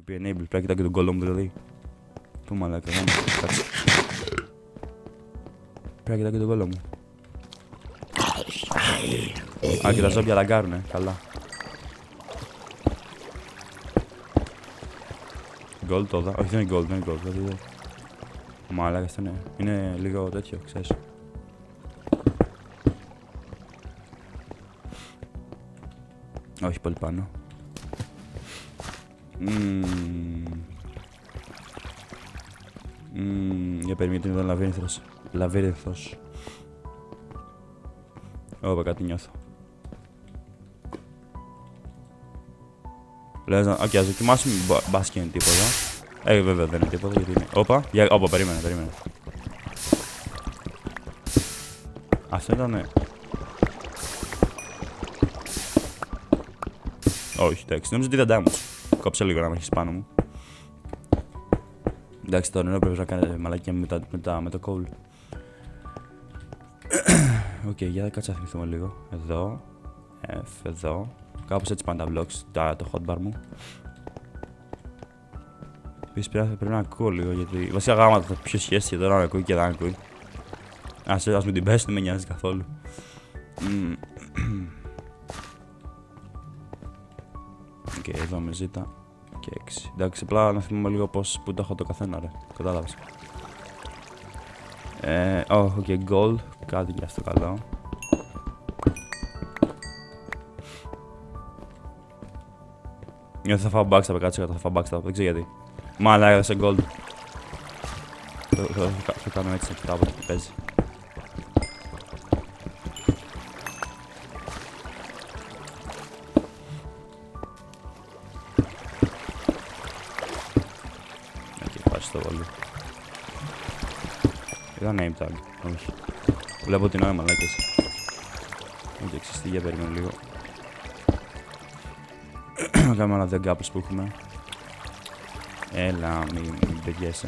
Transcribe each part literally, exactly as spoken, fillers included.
πει enable, πρέπει να κοιτάω και τον κόλλο μου δηλαδή. Πού μαλάκα, δεν μου κάτσε. Πρέπει να κοιτάω και τον κόλλο μου. Α, και τα ζόμπια λαγκάρουνε, καλά. Gold τώρα, όχι δεν είναι gold, δεν είναι gold, δηλαδή. Μαλάκα αυτό είναι, είναι λίγο τέτοιο, ξέρεις. Όχι πολύ πάνω. Μμμ. Μμμ, για περιμένετε είναι εδώ λαβύρινθος. Λαβύρινθος. Ωπα, κάτι νιώθω. Λες να... Οκ, ας δοκιμάσουμε μπας και είναι τίποτα. Ε, βέβαια δεν είναι τίποτα γιατί είναι... Όπα, για... Όπα, περίμενε, περίμενε. Αυτό ήτανε... Όχι, εντάξει, νόμιζα ότι ήταν damage. Κόψε λίγο να με έχεις πάνω μου. Εντάξει, το νερό πρέπει να κάνει μαλακία με, τα, με, τα, με το coal. Οκ, okay, για κάτσε να θυμηθούμε λίγο. Εδώ, F, εδώ. Κάπως έτσι πάνε τα blocks, τα, το hotbar μου. Επίσης πρέπει, πρέπει να ακούω λίγο γιατί... Βασικά γάματα θα πιο σχέση και τώρα να ακούει και δεν ακούει. Ας, ας μου την πέσει, δεν με νοιάζει καθόλου. Οκ, okay, εδώ με ζήτα. Και έξι. Εντάξει, απλά να θυμάμαι λίγο πώς, πού το έχω το καθένα, ρε. Κατάλαβες. Ε, oh, οκ, okay, gold. Κάτι για αυτό καλό. Νιώθω θα φάω backstab, κάτσε θα φάω backstab, δεν ξέρω γιατί. Μάλα, έδωσε gold. Θα κάνω έτσι, να κοιτάω από τι παίζει. Στο πολύ. Είδα name tag, όχι. Βλέπω την ώρα μαλάκες. Όχι εξιστή, για περιμένω λίγο. Να κάνουμε άλλα δύο γκάπλες που έχουμε. Έλα, μην, μην παιδιέσαι.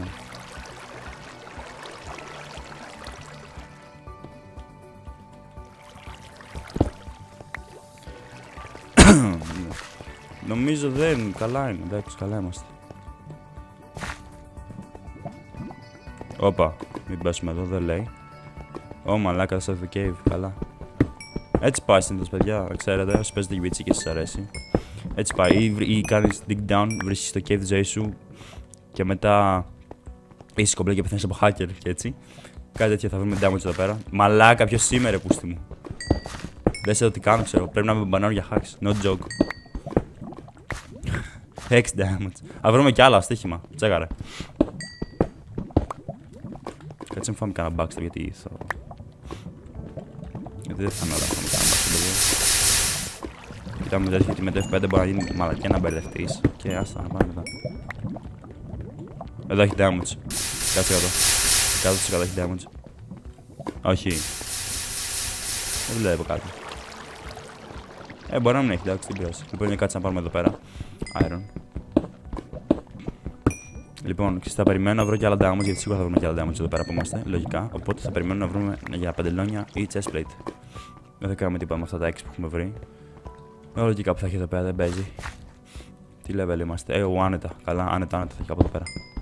Νομίζω δεν, καλά είναι, εντάξει, καλά είμαστε. Όπα, μην πέσουμε εδώ, δεν λέει. Ω, μαλάκα, στο cave, καλά. Έτσι πάει συνήθως, παιδιά, ξέρετε, όσοι παίζετε γιουίτσι και σας αρέσει. Έτσι πάει, ή, ή κάνεις dig down, βρίσκεις το cave τη ζωή σου και μετά είσαι κομπλέ και πεθαίνεις από hacker και έτσι. Κάτι τέτοιο θα βρούμε damage εδώ πέρα. Μαλάκα, ποιος σήμερα, πούστη μου. Δες εδώ τι κάνω, ξέρω, πρέπει να με μπανάρω για hacks, no joke. έξι damage. Θα βρούμε κι άλλα, στοίχημα, τσέκαρε. Κάτσε να φάμε κανένα backstab γιατί θα... Γιατί δεν θα είναι ώρα να φάμε κανένα backstab, παιδιά. Κοιτάμε μετά γιατί με το εφ πέντε μπορεί να γίνει μαλακιά να μπερδευτείς. Και άστα να πάμε μετά. Εδώ έχει damage. Κάτσε κάτω. Κάτω της κάτω έχει damage. Όχι. Δεν βλέπω κάτι. Ε, μπορεί να μην έχει, εντάξει, δεν πειράζει. Λοιπόν, είναι κάτσε να πάρουμε εδώ πέρα. Iron. Λοιπόν, θα περιμένω να βρω και άλλα damage, γιατί σίγουρα θα βρούμε και άλλα damage εδώ πέρα που είμαστε, λογικά. Οπότε θα περιμένω να βρούμε για πεντελόνια ή chest plate. Δεν θα κάνουμε τίποτα με αυτά τα έξι που έχουμε βρει. Όλο και κάπου θα έχει εδώ πέρα, δεν παίζει. Τι level είμαστε, ε, ο, άνετα, καλά, άνετα, άνετα θα έχει κάπου εδώ πέρα.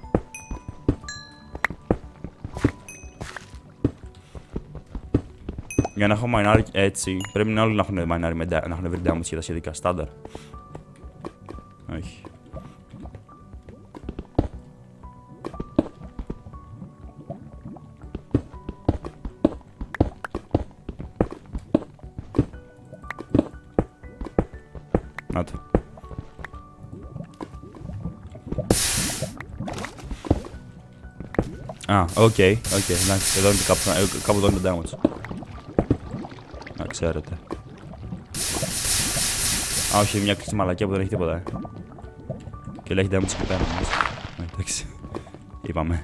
Για να έχω miner έτσι, πρέπει να όλοι να έχουν miner με να έχουν βρει damage και τα σχετικά, στάνταρ. Όχι. Να το. Α, οκ, οκ, εντάξει, εδώ είναι κάπου, κάπου εδώ είναι το damage. Να ξέρετε. Α, όχι, μια κλειστή μαλακία που δεν έχει τίποτα, ε. Και λέει έχει damage και πέρα. Εντάξει, είπαμε.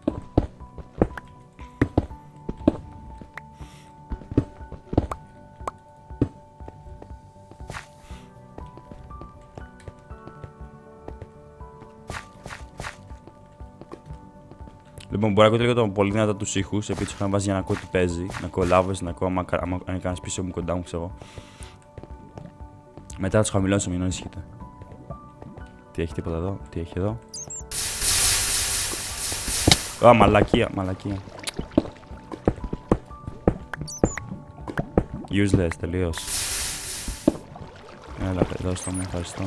Λοιπόν, μπορεί να ακούτε λίγο το πολύ δυνατά τους ήχους, επειδή τους είχαμε βάζει για να ακούω τι παίζει, να ακούω λάβες, να ακούω άμα, άμα είναι κανένας πίσω μου κοντά μου, ξέρω. Μετά τους χαμηλώσω, μην ανησυχείτε. Τι έχει τίποτα εδώ, τι έχει εδώ. Ω, μαλακία, μαλακία. Useless, τελείως. Έλα, δώσ' το μου, ευχαριστώ.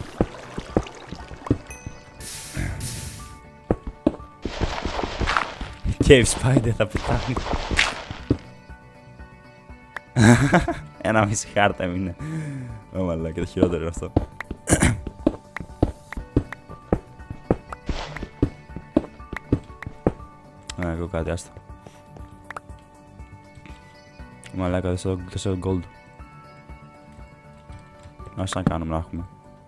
Cave Spider θα πετάνε. Ένα μισή χάρτα έμεινε. Ω μαλάκα, το χειρότερο είναι αυτό. Ναι, εγώ κάτι, άστα. Μαλάκα, τέσσερα gold. Ας να κάνουμε να έχουμε.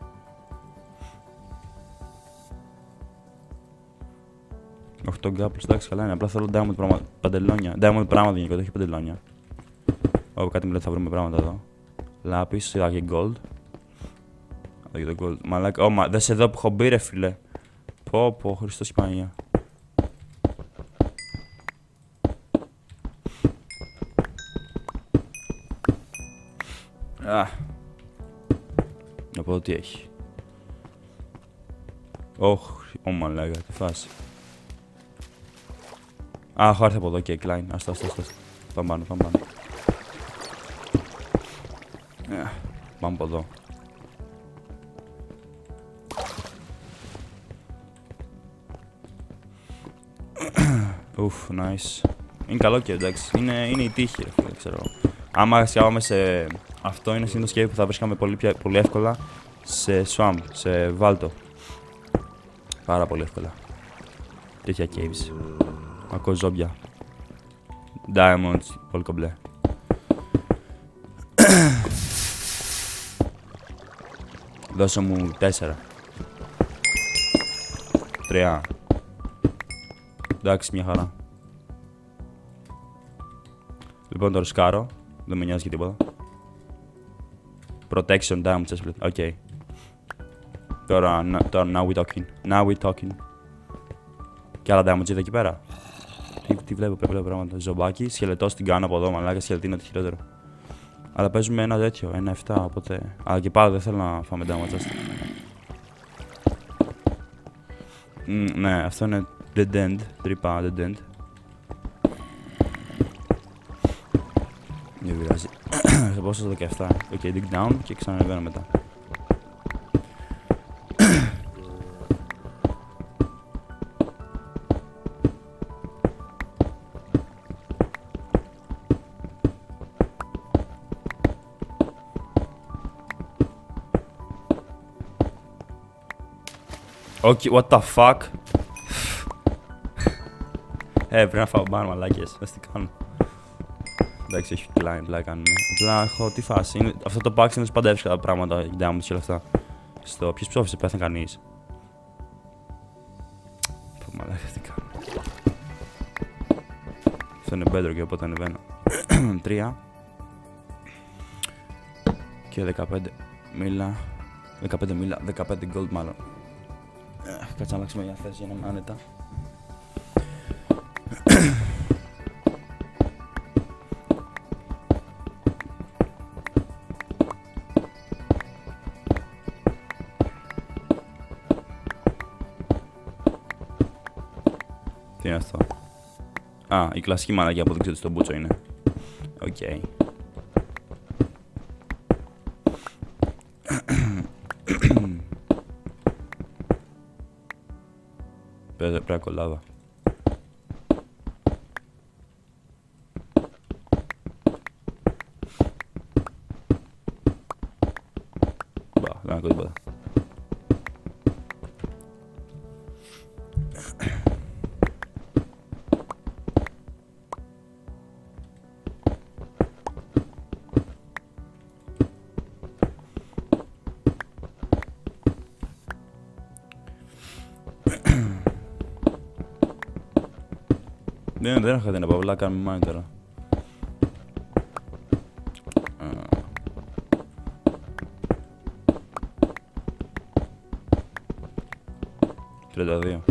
οκτώ γκάπλους, εντάξει, καλά είναι. Απλά θέλω diamond πράγμα, παντελόνια. Diamond πράγματα γενικότερα, όχι παντελόνια. Όπου κάτι μου λέει θα βρούμε πράγματα εδώ. Λάπης, σειρά και gold. Εδώ και το gold. Μαλάκα, όμα, δες εδώ που έχω μπει ρε φίλε. Πω πω, Χριστός και Παναγία. Α. Να πω τι έχει. Ωχ, ω μαλάκα, τι φάση. Α, έχω έρθει από εδώ και Klein. Άστα, άστα, άστα. Πάμε πάνω, πάμε πάνω. Yeah, πάμε από εδώ. Ουφ, nice. Είναι καλό και εντάξει. Είναι, είναι η τύχη, ρε φίλε, ξέρω. Άμα σκάβαμε σε... Αυτό είναι συνήθως cave που θα βρίσκαμε πολύ, πολύ εύκολα σε swamp, σε βάλτο. Πάρα πολύ εύκολα. Τέτοια caves. Ακούω ζόμπια. Diamonds, πολύ κομπλέ. Δώσε μου τέσσερα. Τρία. Εντάξει, μια χαρά. Λοιπόν, το ρισκάρω. Δεν με νοιάζει και τίποτα. Protection damage, έσπλε. Οκ. Okay. Τώρα, τώρα, now we talking. Now we talking. Και άλλα damage είδα εκεί πέρα. Τι, τι βλέπω, βλέπω πράγματα. Ζομπάκι, σκελετός την κάνω από εδώ, μαλάκα, σκελετή είναι το χειρότερο. Αλλά παίζουμε ένα τέτοιο, ένα εφτά, οπότε... Αλλά και πάλι δεν θέλω να φάμε damage, άστα. Mm, ναι, αυτό είναι dead end, τρύπα dead end. Δεν πειράζει. Θα πάω στο δεκαεπτά. Οκ, okay, dig down και ξανανεβαίνω μετά. Okay, what the fuck. Ε, πρέπει να φάω μπαν, μαλάκες. Ας τι κάνω. Εντάξει, έχει Klein, απλά κάνουμε. Απλά έχω τι φάση. Είναι... Αυτό το pack είναι πάντα εύκολα πράγματα για damage και όλα αυτά. Στο ποιος ψόφισε, πέθανε κανείς. Πω μαλάκα, τι κάνω. Αυτό είναι bedrock και οπότε ανεβαίνω. Τρία. Και δεκαπέντε μίλα. δεκαπέντε μίλα, δεκαπέντε gold μάλλον. Κάτσε να αλλάξουμε μια θέση για να είμαι άνετα. Τι είναι αυτό? Α, η κλασική μαλακιά που δεν ξέρω στο μπούτσο είναι. Οκ. Okay. Πρέπει να κολλάβα. Μπα, δεν ακούω τίποτα. Δεν, δεν έχω κάτι να πω, απλά κάνουμε μάνι τώρα. τριάντα δύο.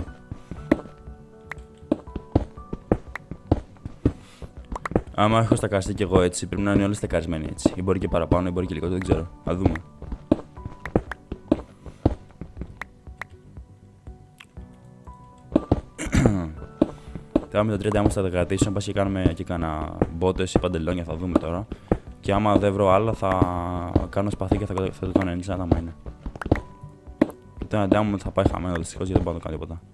Άμα έχω στακαστεί κι εγώ έτσι, πρέπει να είναι όλοι στακασμένοι έτσι. Ή μπορεί και παραπάνω, ή μπορεί και λιγότερο, δεν ξέρω. Θα δούμε. Τώρα με τα τρία diamonds θα τα κρατήσω. Πας και κάνουμε και κάνα μπότες ή παντελόνια, θα δούμε τώρα. Και άμα δεν βρω άλλα, θα κάνω σπαθί και θα, θα το κάνω ενίσχυα άμα είναι. Και το ένα diamond θα πάει χαμένο δυστυχώς γιατί δεν μπορώ να κάνω τίποτα.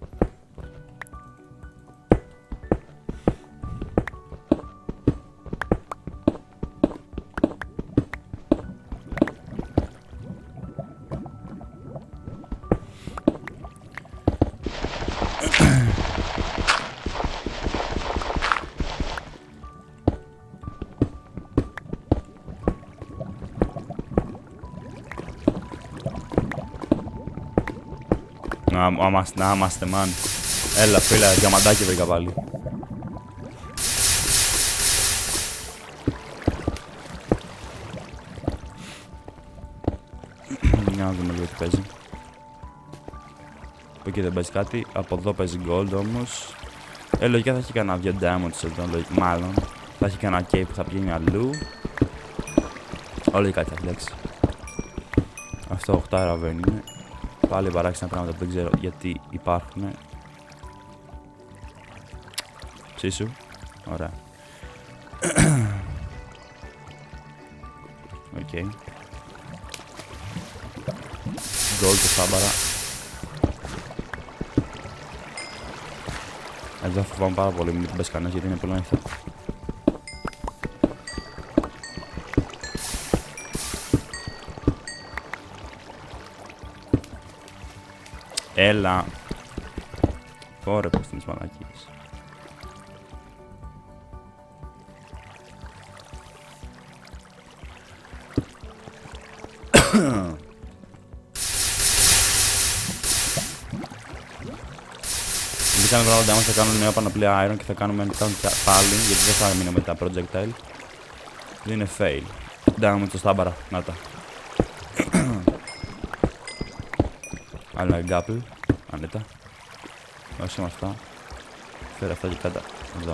Να είμαστε, μαν. Έλα, φίλε, διαμαντάκι βρήκα πάλι. Για να δούμε λίγο τι παίζει. Από εκεί δεν παίζει κάτι. Από εδώ παίζει gold όμως. Ε, λογικά θα έχει κανένα δύο diamonds εδώ, μάλλον. Θα έχει κανένα cave που θα πηγαίνει αλλού. Όλο κάτι θα εντάξει. Αυτό οχτάρα δεν είναι. Πάλι παράξενα πράγματα που δεν ξέρω γιατί υπάρχουν. Ψήσου. Ωραία. Οκ. Okay. Gold και σάμπαρα. Εδώ φοβάμαι πάρα πολύ μην την πες κανένας γιατί είναι πολύ ανοιχτό. Έλα. Ωραία, πως την μαλακίες. Μπήκαμε πράγματα όμως θα κάνουμε νέα πανοπλία iron και θα κάνουμε πάλι γιατί δεν θα μείνω με τα projectile. Δεν είναι fail. Diamond στο στάμπαρα, να τα. Άλλο ένα γκάπλ, ανέτα. Όχι με αυτά. Φέρε αυτά και κάτω. Εδώ.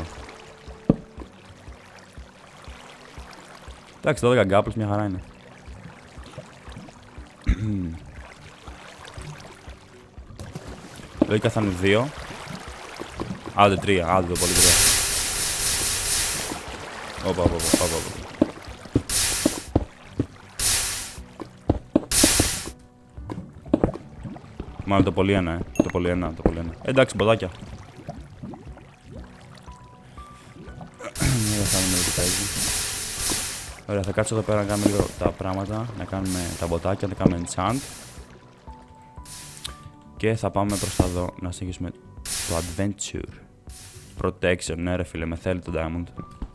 Εντάξει, δώδεκα γκάπλς μια χαρά είναι. Λογικά θα είναι δύο. Άντε τρία, άντε το πολύ τρία. Όπα, όπα, όπα, όπα. Μάλλον το πολύ ένα, ε. Το πολύ ένα, το πολύ ένα. Εντάξει, μποδάκια. Δεν θα δούμε τι παίζει. Ωραία, θα κάτσω εδώ πέρα να κάνουμε λίγο τα πράγματα. Να κάνουμε τα μποτάκια, να κάνουμε enchant. Και θα πάμε προς τα εδώ να συνεχίσουμε το adventure. Protection, ναι ρε φίλε, με θέλει το diamond.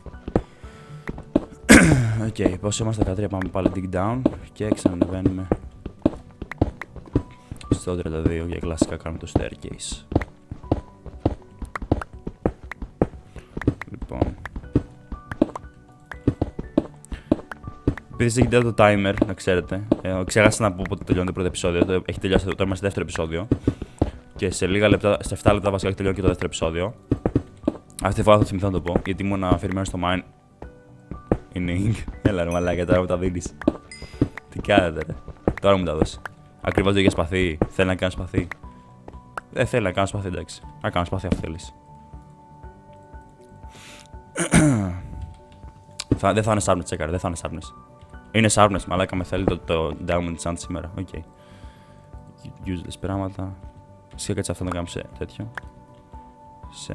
Οκ, okay, πώς είμαστε δεκατρία, πάμε πάλι dig down και ξανανεβαίνουμε στο τριάντα δύο για κλασικά κάνουμε το staircase. Λοιπόν. Επειδή έχετε το timer, να ξέρετε, ε, ξέχασα να πω πότε τελειώνει το πρώτο επεισόδιο, το, έχει τελειώσει, τώρα είμαστε δεύτερο επεισόδιο. Και σε λίγα λεπτά, σε επτά λεπτά βασικά έχει τελειώσει και το δεύτερο επεισόδιο. Αυτή τη φορά θα θυμηθώ να το πω, γιατί ήμουν αφηρημένο στο mine. Είναι ink. Έλα ρε μαλάκα, τώρα μου τα δίνεις. Τι κάνετε ρε. Τώρα μου τα δώσει. Ακριβώς το είχε σπαθί. Θέλει να κάνει σπαθί. Δεν θέλει να κάνω σπαθί, εντάξει. Να κάνω σπαθί αυτό θέλεις. θα, δεν θα είναι sharpness, τσέκαρε, δεν θα είναι sharpness. Είναι sharpness, μαλάκα με θέλει το, το diamond chant σήμερα. Οκ. Okay. Useless πράγματα. Φυσικά κάτσε αυτό να κάνουμε σε τέτοιο. Σε.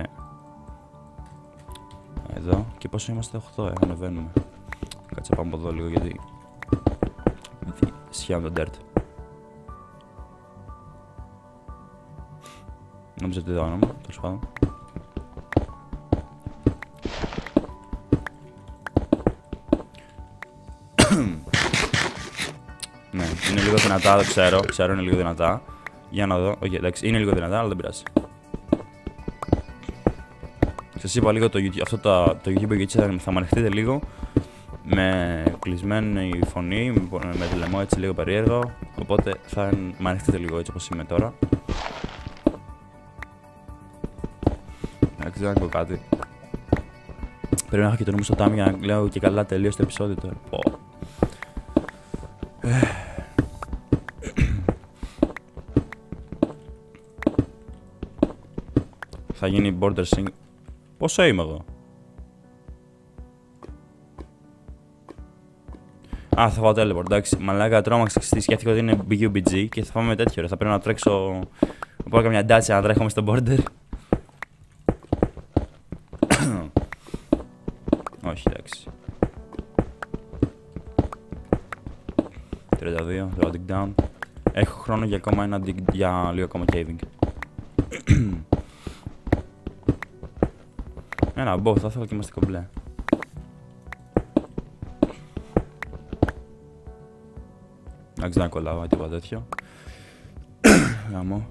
Εδώ. Και πόσο είμαστε, οκτώ, ε, ανεβαίνουμε. Κάτσε πάμε από εδώ λίγο γιατί. Γιατί σχιάμε το dirt. Νόμιζα ότι δεν όνομα, τέλος πάντων. Ναι, είναι λίγο δυνατά, δεν ξέρω, ξέρω είναι λίγο δυνατά. Για να δω, οκ, okay, εντάξει, είναι λίγο δυνατά, αλλά δεν πειράζει. Σας είπα λίγο το YouTube, αυτό το, το YouTube γιατί θα, θα με ανεχτείτε λίγο. Με κλεισμένη φωνή, με, με τηλεμό έτσι λίγο περίεργο. Οπότε θα με ανεχτείτε λίγο έτσι όπως είμαι τώρα. Εντάξει, δεν ακούω κάτι. Πρέπει να έχω και το νου μου στο τάμι για να λέω και καλά τελείως το επεισόδιο τώρα. Oh. Θα γίνει border sync. Πόσο είμαι εγώ? Α, θα πάω teleport, εντάξει. Μαλάκα τρόμαξα, σκέφτηκα ότι είναι μπι γιου μπι τζι και θα πάμε τέτοιο ρε. Θα πρέπει να τρέξω. Θα πάω καμιά ντάτσια να τρέχουμε στο border. Όχι, εντάξει. τριάντα δύο, λέω dig down. Έχω χρόνο για ακόμα ένα dig, για λίγο ακόμα caving. Ένα bow, θα ήθελα και είμαστε κομπλέ. Εντάξει, δεν κολλάω, τίποτα τέτοιο. Γαμώ.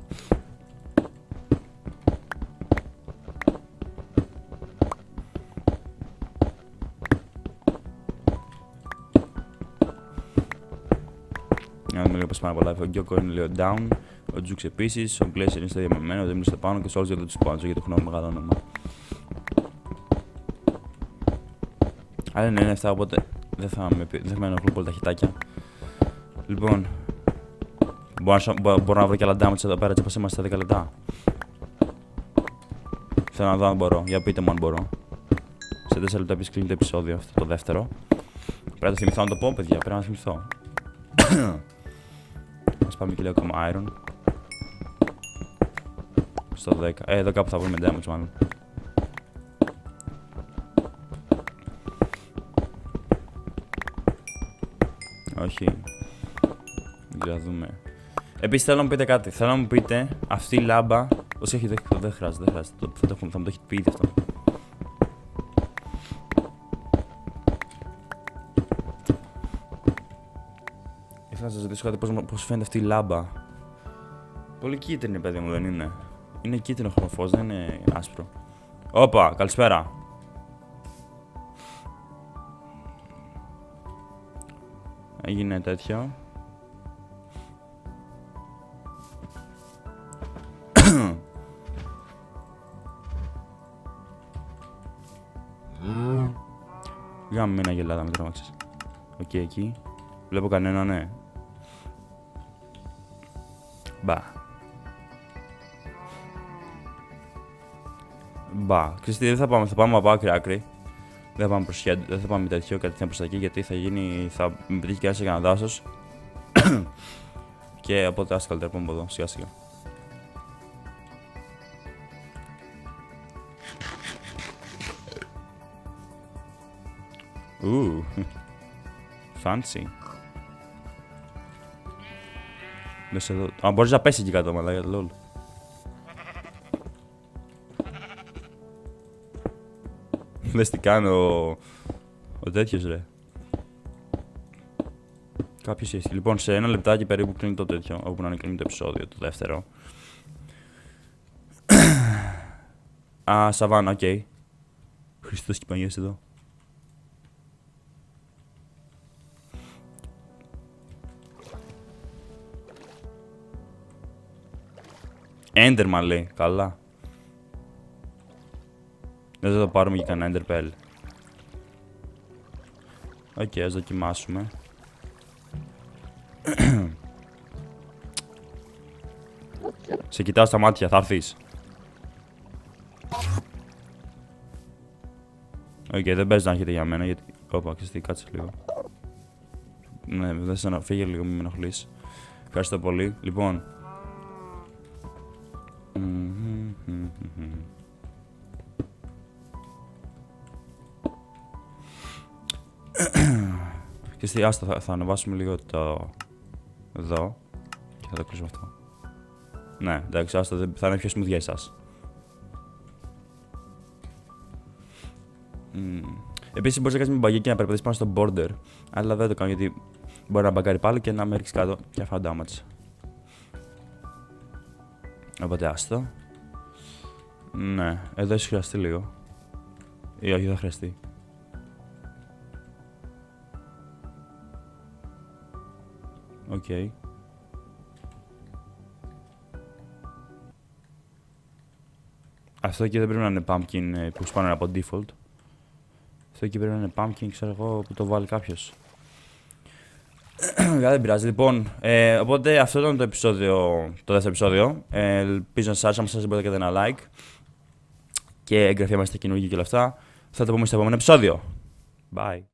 Να δούμε λίγο πως πάνε πολλά. Ο Γκιόκο είναι λίγο down. Ο Τζουξ επίσης. Ο Glacier είναι στο διαμεμένο. Ο Δήμος στο πάνω και ο Solskjaer δεν τους πάνω γιατί έχουν μεγάλο όνομα. Αλλά είναι εφτά, οπότε δεν θα με, δεν θα με ενοχλούν πολύ τα χιτάκια. Λοιπόν, μπορώ να, μπορώ να βρω και άλλα damage εδώ πέρα έτσι όπως είμαστε στα δέκα λεπτά. Θέλω να δω αν μπορώ. Για πείτε μου αν μπορώ. Σε τέσσερα λεπτά επίσης κλείνει το επεισόδιο, αυτό το δεύτερο. Πρέπει να το θυμηθώ να το πω, παιδιά. Πρέπει να το θυμηθώ. Ας πάμε και λίγο ακόμα iron. Στο δέκα. Ε, εδώ κάπου θα βρούμε damage μάλλον. Όχι. Για να δούμε. Επίσης θέλω να μου πείτε κάτι. Θέλω να μου πείτε αυτή η λάμπα. Όσοι έχει δέχτει, δεν χρειάζεται, δεν χρειάζεται. Θα, το, θα μου το έχετε πει ήδη αυτό. Ήθελα να σας ρωτήσω κάτι, πώς, πώς φαίνεται αυτή η λάμπα. Πολύ κίτρινη, παιδί μου, δεν είναι? Είναι κίτρινο χρωμοφός, δεν είναι άσπρο. Όπα, καλησπέρα. Έγινε τέτοιο. Για με ένα γελάδα με τρόμαξες. Οκ, okay, εκεί. Βλέπω κανένα, ναι. Μπα. Μπα. Ξέρετε, δεν θα πάμε, θα πάμε από άκρη άκρη. Δεν θα πάμε προς head, δεν θα πάμε τέτοιο, κατευθείαν προς τα εκεί, γιατί θα γίνει, θα με πετύχει και σε κανένα δάσος. Και οπότε ας καλύτερα πάμε από εδώ, σιγά σιγά. Ου, fancy. Δες εδώ. Α, μπορείς να πέσει εκεί κάτω, μαλάκα, lol. Δες τι κάνω ο, ο τέτοιος ρε. Κάποιος έχει. Λοιπόν, σε ένα λεπτάκι περίπου κλείνει το τέτοιο, όπου να κλείνει το επεισόδιο, το δεύτερο. Α, σαβάνα, οκ. Okay. Χριστός και Παναγιώτης εδώ. Enderman λέει, καλά. Δεν θα το πάρουμε για κανένα Enderpearl. Οκ, okay, ας δοκιμάσουμε. Σε κοιτάω στα μάτια, θα έρθεις. Οκ, okay, δεν παίζει να έχετε για μένα γιατί... Όπα, ξεστή, κάτσε λίγο. Ναι, δεν σε να φύγε λίγο, μην με ενοχλείς. Ευχαριστώ πολύ. Λοιπόν. Και στη άστα θα, θα ανεβάσουμε λίγο το εδώ και θα το κλείσουμε αυτό. Ναι, εντάξει, άστα θα είναι πιο smooth για εσάς. Mm. Επίσης μπορείς να κάνεις με μπαγί και να περπατήσεις πάνω στο border, αλλά δεν το κάνω γιατί μπορεί να μπαγκάρει πάλι και να με ρίξει κάτω και αυτά damage. Οπότε άστο. Ναι, εδώ έχει χρειαστεί λίγο. Ή όχι, δεν χρειαστεί. Οκ. Okay. Αυτό εκεί δεν πρέπει να είναι pumpkin που σπάνε από default. Αυτό εκεί πρέπει να είναι pumpkin, ξέρω εγώ, που το βάλει κάποιος. Δεν πειράζει. Λοιπόν, ε, οπότε αυτό ήταν το επεισόδιο, το δεύτερο επεισόδιο. Ε, ελπίζω να σας άρεσε, αν σας μπορείτε να κάνετε ένα like. και εγγραφή μας στα καινούργια και όλα αυτά. Θα τα πούμε στο επόμενο επεισόδιο. Bye.